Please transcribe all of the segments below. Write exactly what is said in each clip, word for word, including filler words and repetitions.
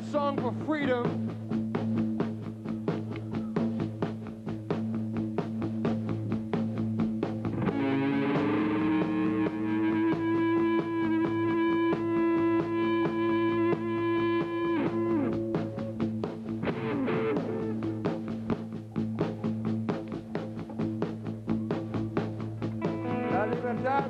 song for freedom. La libertad.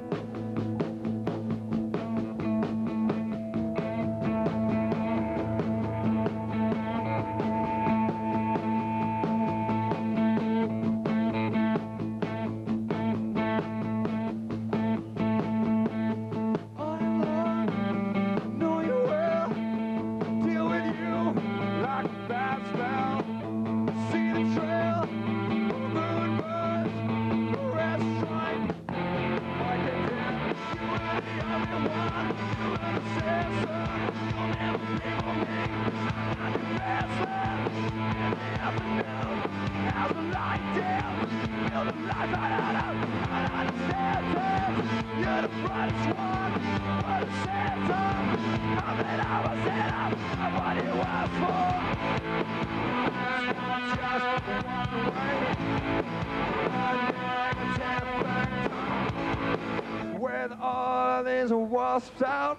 With all these wasps out,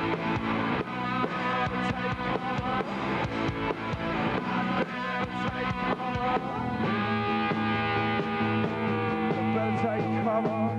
better take cover.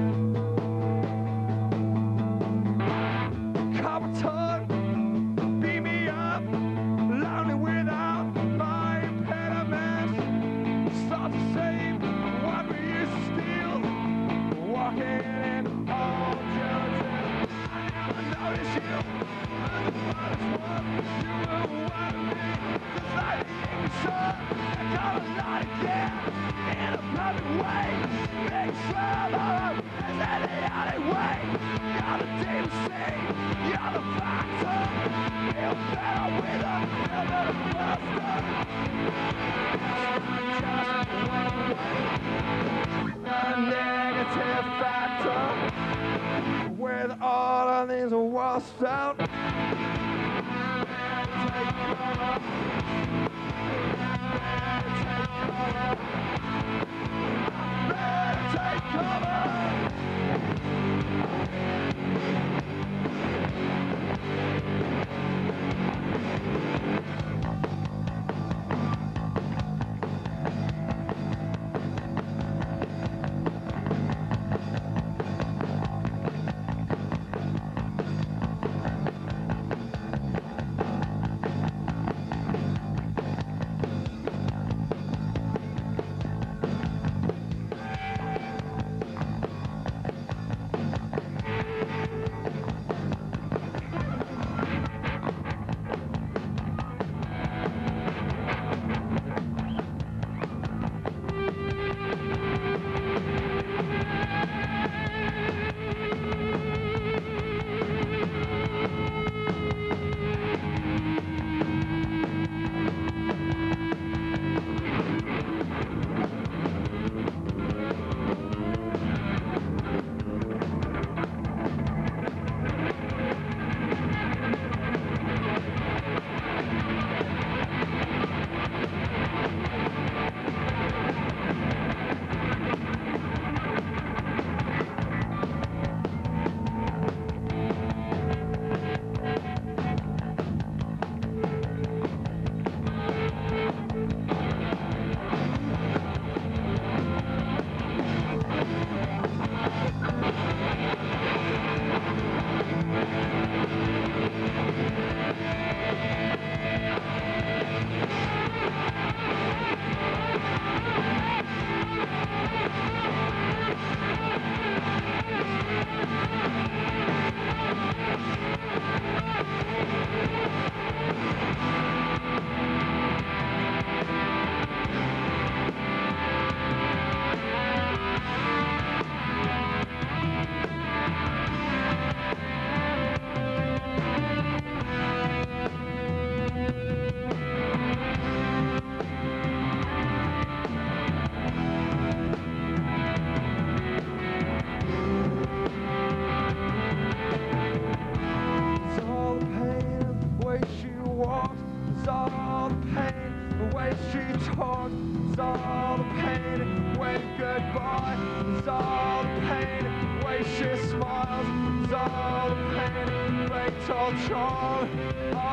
Copper tongue, beat me up, lonely without my impediment. Start to save what we used to steal, walking in all judges. I never noticed you, but the first one, you were one of me. Just like the English sun, I got a lot again, in a public way. Make sure that there's any other way. You're the D C, you're the factor. Feel better with a little bit of bluster. A negative factor. With all of these wasps out. Take cover. Better take cover. talk, it's all the pain, wave goodbye, it's all the pain, waste your smiles, it's all the pain, break all charm,